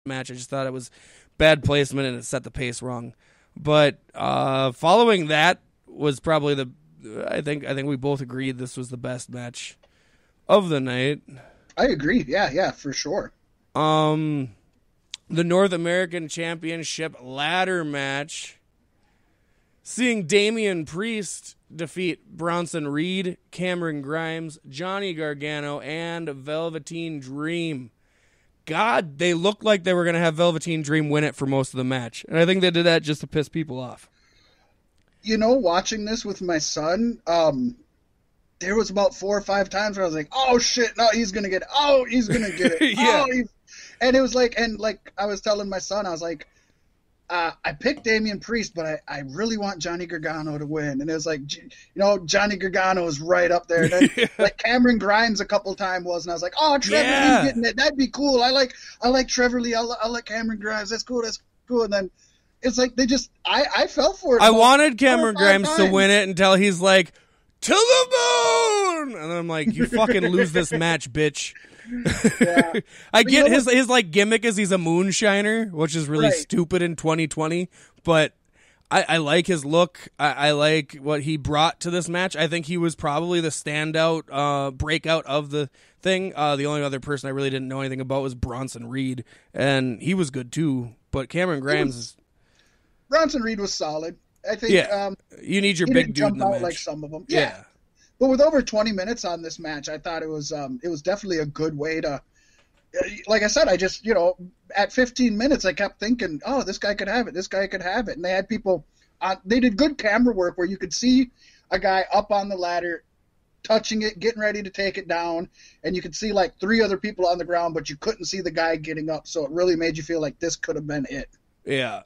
match. I just thought it was bad placement and it set the pace wrong. But following that was probably I think we both agreed this was the best match of the night. I agree. Yeah, for sure. The North American Championship ladder match. Seeing Damian Priest defeat Bronson Reed, Cameron Grimes, Johnny Gargano, and Velveteen Dream. God, they looked like they were going to have Velveteen Dream win it for most of the match. And I think they did that just to piss people off. You know, watching this with my son, there was about 4 or 5 times where I was like, oh shit, no, he's going to get it. Oh, he's going to get it. Yeah. And it was like, I was telling my son, I was like, I picked Damian Priest, but I really want Johnny Gargano to win. And it was like, Johnny Gargano is right up there. And then, like Cameron Grimes a couple times was, and I was like, oh, Trevor Lee's getting it. That'd be cool. I like Trevor Lee. I like Cameron Grimes. That's cool. And then it's like they just, I fell for it. I wanted Cameron Grimes to win it until he's like, to the moon! And I'm like, you fucking lose this match, bitch. Yeah. I get his like gimmick is he's a moonshiner, which is really stupid in 2020, but I like his look. I like what he brought to this match. I think he was probably the standout breakout of the thing. The only other person I really didn't know anything about was Bronson Reed, and he was good too, but Cameron Grimes Bronson Reed was solid. I think you need your big dude in the match. Like some of them. Yeah. But with over 20 minutes on this match, I thought it was definitely a good way to, like I said, I just, at 15 minutes, I kept thinking, oh, this guy could have it. This guy could have it. And they had people, they did good camera work where you could see a guy up on the ladder, touching it, getting ready to take it down. And you could see like 3 other people on the ground, but you couldn't see the guy getting up. So it really made you feel like this could have been it. Yeah.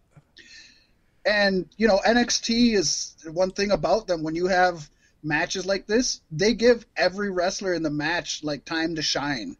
And, NXT is one thing about them. When you have matches like this, they give every wrestler in the match like time to shine,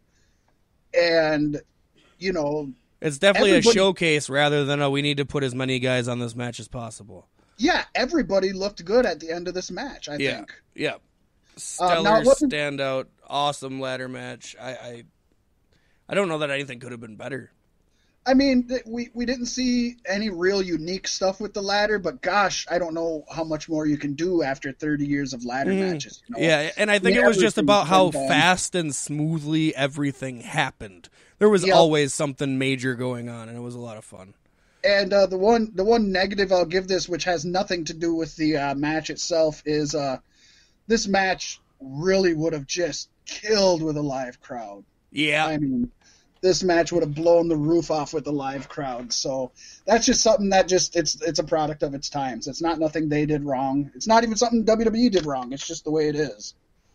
and it's definitely a showcase rather than we need to put as many guys on this match as possible. Yeah, everybody looked good at the end of this match. I think. Yeah, stellar, standout, awesome ladder match. I don't know that anything could have been better. I mean, we didn't see any real unique stuff with the ladder, but gosh, I don't know how much more you can do after 30 years of ladder matches. Yeah, and I think it was just about how fast and smoothly everything happened. There was always something major going on, and it was a lot of fun. And the one negative I'll give this, which has nothing to do with the match itself, is this match really would have just killed with a live crowd. Yeah. I mean, this match would have blown the roof off with the live crowd. So that's just something that it's a product of its times. It's not nothing they did wrong. It's not even something WWE did wrong. It's just the way it is.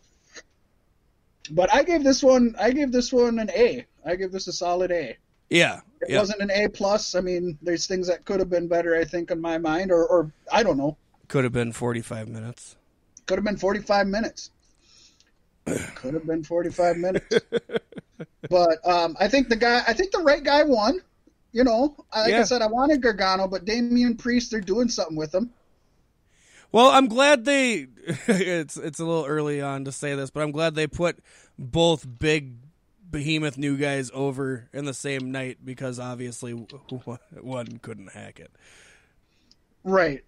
But I gave this one an A. I give this a solid A. Yeah. It wasn't an A plus. I mean, there's things that could have been better, I think, in my mind, or I don't know. Could have been 45 minutes. Could have been 45 minutes. Could have been 45 minutes. But I think the right guy won. I said, I wanted Gargano, but Damian Priest, they're doing something with him. Well, I'm glad they. It's a little early on to say this, but I'm glad they put both big behemoth new guys over in the same night because obviously one couldn't hack it. Right.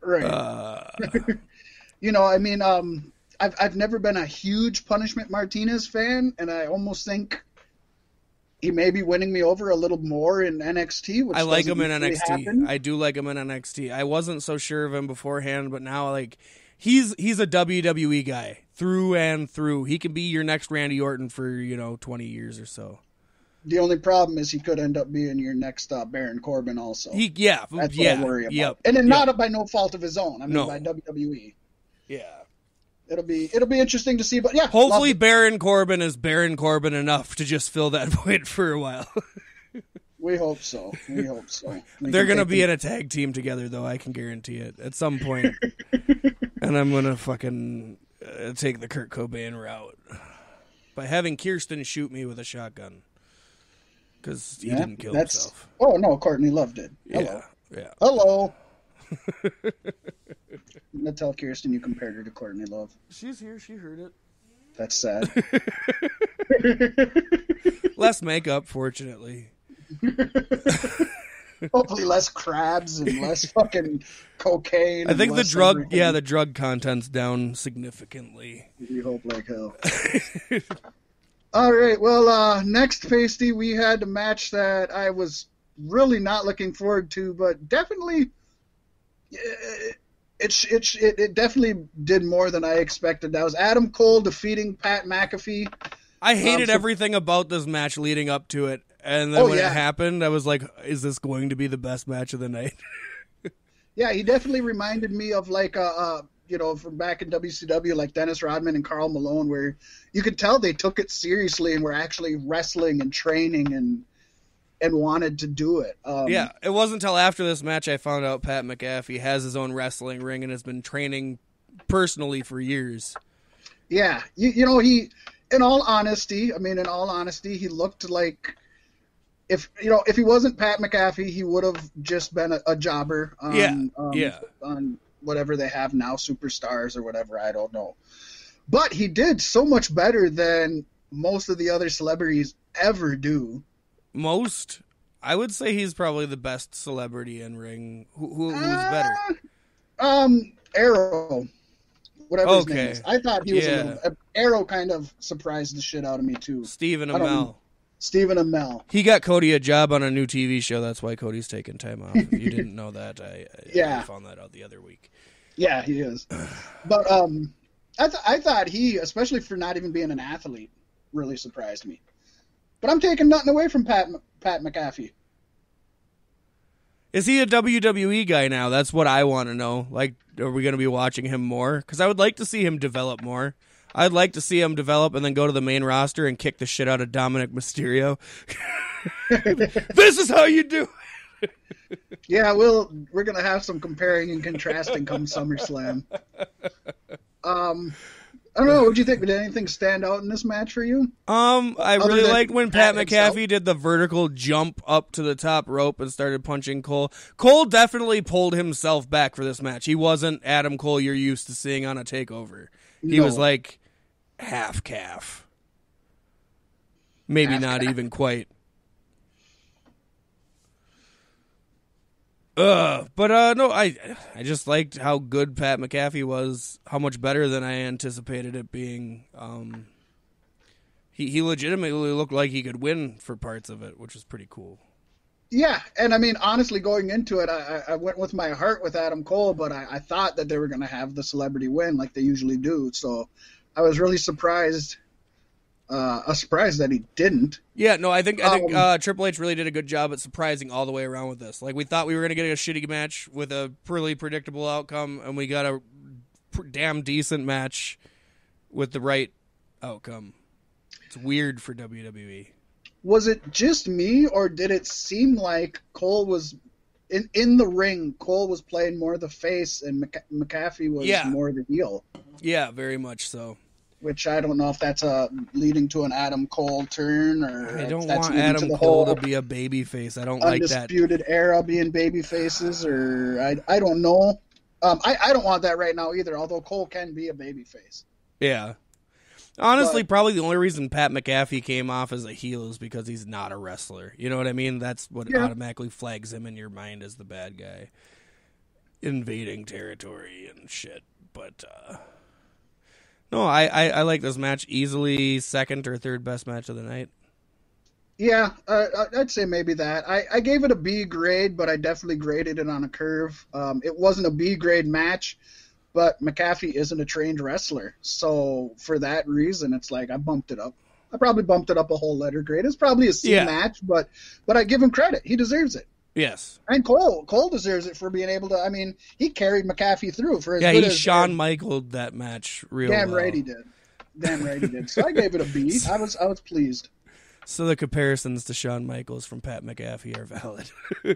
I mean, I've never been a huge Punishment Martinez fan, and I almost think he may be winning me over a little more in NXT. Which I like him in NXT. Happen. I do like him in NXT. I wasn't so sure of him beforehand, but now like he's a WWE guy through and through. He can be your next Randy Orton for 20 years or so. The only problem is he could end up being your next Baron Corbin also. That's what I worry about. Yep, and then not by no fault of his own. I mean, by WWE. Yeah. It'll be interesting to see, but yeah. Hopefully Baron Corbin is Baron Corbin enough to just fill that void for a while. We hope so. They're going to be in a tag team together, though, I can guarantee it, at some point. And I'm going to fucking take the Kurt Cobain route by having Kirsten shoot me with a shotgun. Because he didn't kill himself. Oh, no, Courtney Love did. Hello. Yeah. Hello. I'm going to tell Kirsten you compared her to Courtney Love. She's here. She heard it. That's sad. Less makeup, fortunately. Hopefully less crabs and less fucking cocaine. I think the everything. the drug content's down significantly. We hope like hell. All right, well, next, Pasty, we had a match that I was really not looking forward to, but definitely, it definitely did more than I expected. That was Adam Cole defeating Pat McAfee. I hated everything about this match leading up to it, and then when it happened, I was like, "Is this going to be the best match of the night?" Yeah, he definitely reminded me of like from back in WCW, like Dennis Rodman and Karl Malone, where you could tell they took it seriously and were actually wrestling and training and wanted to do it. Yeah, it wasn't until after this match I found out Pat McAfee has his own wrestling ring and has been training personally for years. Yeah, he, in all honesty, he looked like if he wasn't Pat McAfee, he would have just been a jobber on whatever they have now, Superstars or whatever, I don't know. But he did so much better than most of the other celebrities ever do. Most? I would say he's probably the best celebrity in ring. Who's better? Arrow. Whatever his name is. I thought he was a little... Arrow kind of surprised the shit out of me, too. Stephen Amell. Stephen Amell. He got Cody a job on a new TV show. That's why Cody's taking time off. If you didn't know that, I found that out the other week. Yeah, he is. But I thought he, especially for not even being an athlete, really surprised me. But I'm taking nothing away from Pat McAfee. Is he a WWE guy now? That's what I want to know. Like, are we going to be watching him more? Because I would like to see him develop more. I'd like to see him develop and then go to the main roster and kick the shit out of Dominic Mysterio. This is how you do it. Yeah, we're going to have some comparing and contrasting come SummerSlam. I don't know. What do you think? Did anything stand out in this match for you? I really liked when Pat McAfee did the vertical jump up to the top rope and started punching Cole. Cole definitely pulled himself back for this match. He wasn't Adam Cole you're used to seeing on a takeover. He was like half calf. Maybe not even quite. No, I just liked how good Pat McAfee was, how much better than I anticipated it being. He legitimately looked like he could win for parts of it, which was pretty cool. Yeah, and I mean, honestly, going into it, I went with my heart with Adam Cole, but I thought that they were going to have the celebrity win like they usually do, so I was really surprised. Surprised that he didn't. Yeah, no, I think Triple H really did a good job at surprising all the way around with this. Like, we thought we were going to get a shitty match with a pretty predictable outcome, and we got a damn decent match with the right outcome. It's weird for WWE. Was it just me, or did it seem like Cole was in the ring? Cole was playing more the face, and McAfee was more the heel. Yeah, very much so. Which I don't know if that's leading to an Adam Cole turn, or I don't want Adam Cole to be a baby face. I don't like that. Undisputed Era being baby faces, or I don't know. I don't want that right now either, although Cole can be a baby face. Yeah. Honestly, probably the only reason Pat McAfee came off as a heel is because he's not a wrestler. You know what I mean? That's what automatically flags him in your mind as the bad guy. Invading territory and shit. But, no, I like this match. Easily second or third best match of the night. Yeah, I'd say maybe that. I gave it a B grade, but I definitely graded it on a curve. It wasn't a B grade match, but McAfee isn't a trained wrestler. So for that reason, it's like I bumped it up. I probably bumped it up a whole letter grade. It's probably a C match, but I give him credit. He deserves it. Yes. And Cole deserves it for being able to, I mean, he carried McAfee through for as good he as... Shawn Michael'd that match real Damn well. right he did. Damn right he did. So I gave it a B. I was pleased. So the comparisons to Shawn Michaels from Pat McAfee are valid.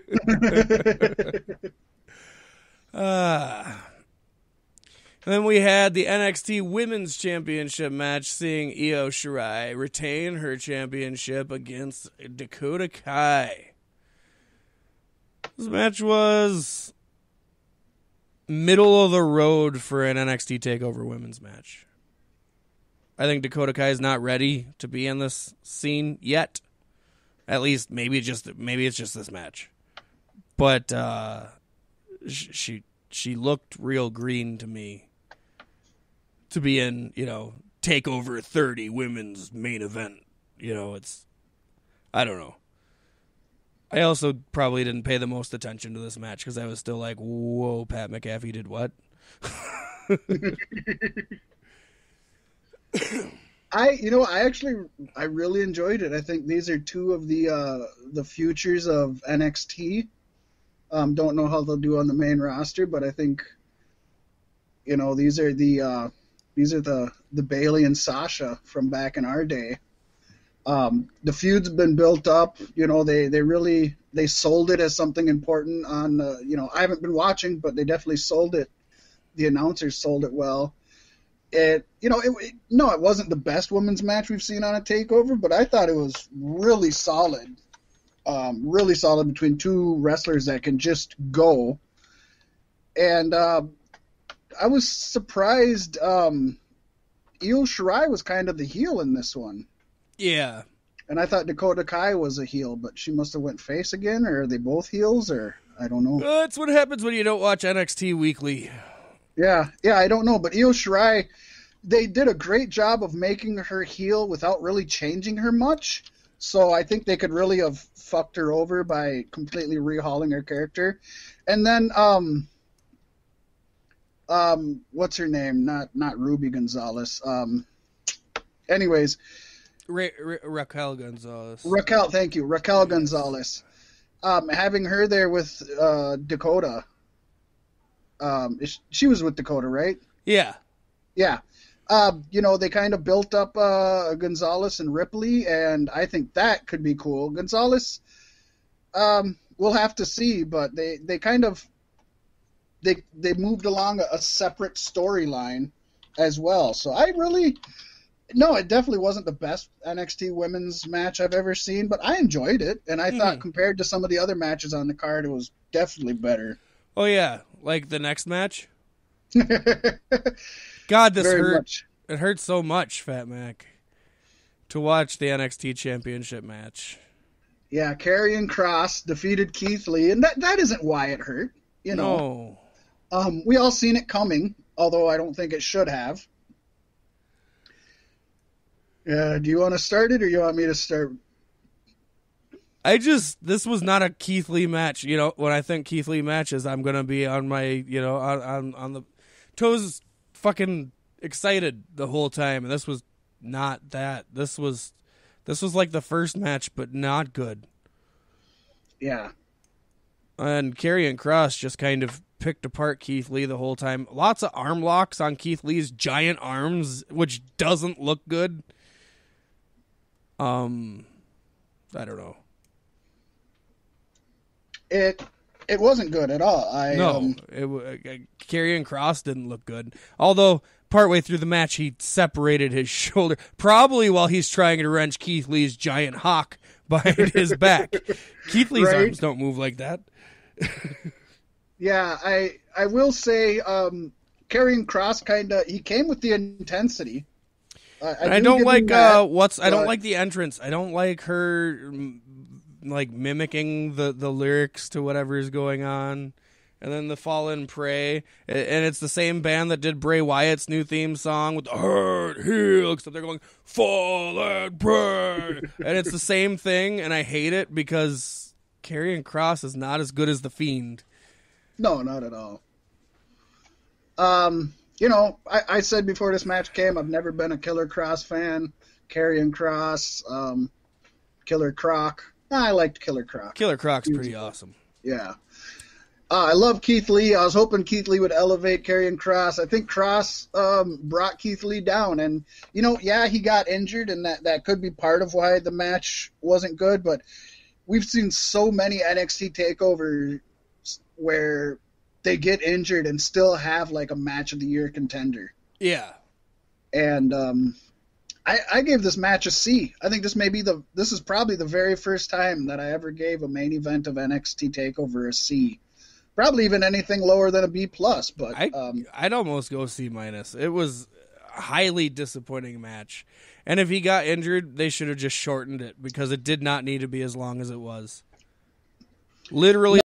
And then we had the NXT Women's Championship match, seeing Io Shirai retain her championship against Dakota Kai. This match was middle of the road for an NXT TakeOver Women's match. I think Dakota Kai is not ready to be in this scene yet. At least maybe it's just this match. But she looked real green to me to be in, Takeover 30 women's main event. I don't know. I also probably didn't pay the most attention to this match because I was still like, whoa, Pat McAfee did what? I really enjoyed it. I think these are two of the futures of NXT. Don't know how they'll do on the main roster, but I think these are the Bayley and Sasha from back in our day. The feud's been built up. They sold it as something important on I haven't been watching, but they definitely sold it. The announcers sold it well. It wasn't the best women's match we've seen on a takeover, but I thought it was really solid. Really solid between two wrestlers that can just go. And I was surprised Io Shirai was kind of the heel in this one. Yeah. And I thought Dakota Kai was a heel, but she must have went face again, or are they both heels, or I don't know. That's what happens when you don't watch NXT weekly. Yeah, I don't know, but Io Shirai, they did a great job of making her heel without really changing her much. So I think they could really have fucked her over by completely rehauling her character. And then, what's her name? Not Ruby Gonzalez. Anyways. Raquel Gonzalez. Thank you. Raquel Gonzalez. Having her there with Dakota. She was with Dakota, right? Yeah. Yeah. They kind of built up Gonzalez and Ripley, and I think that could be cool. Gonzalez, we'll have to see, but they kind of they moved along a separate storyline as well. So it definitely wasn't the best NXT women's match I've ever seen, but I enjoyed it, and I thought compared to some of the other matches on the card, it was definitely better. Oh yeah, like the next match. God, this Very hurt. Much. It hurts so much, Fat Mac, to watch the NXT Championship match. Yeah, Karrion Kross defeated Keith Lee, and that isn't why it hurt. No. We all seen it coming, although I don't think it should have. Do you want to start it, or you want me to start? This was not a Keith Lee match. When I think Keith Lee matches, I'm going to be on my, on the toes fucking excited the whole time. And this was not that. This was like the first match, but not good. Yeah. And Karrion Kross just kind of picked apart Keith Lee the whole time. Lots of arm locks on Keith Lee's giant arms, which doesn't look good. I don't know. It wasn't good at all. Karrion Kross didn't look good. Although partway through the match, he separated his shoulder, probably while he's trying to wrench Keith Lee's giant hawk behind his back. Keith Lee's arms don't move like that. Yeah, I will say, Karrion Kross he came with the intensity. I don't like I don't like the entrance. I don't like her mimicking the lyrics to whatever's going on. And then the Fall and Pray, and it's the same band that did Bray Wyatt's new theme song with the hurt heel, except they're going Fall and Pray, and it's the same thing, and I hate it because Karrion Kross is not as good as the Fiend. No, not at all. I said before this match came, I've never been a Killer Kross fan. Karrion Kross, Killer Croc. I liked Killer Croc. Killer Croc's pretty awesome. Yeah. I love Keith Lee. I was hoping Keith Lee would elevate Karrion Kross. I think Kross brought Keith Lee down. And, he got injured, and that could be part of why the match wasn't good. But we've seen so many NXT takeovers where they get injured and still have, a match of the year contender. Yeah. And I gave this match a C. I think this is probably the very first time that I ever gave a main event of NXT TakeOver a C. Probably even anything lower than a B+, but I'd almost go C-. It was highly disappointing match. And if he got injured, they should have just shortened it because it did not need to be as long as it was. Literally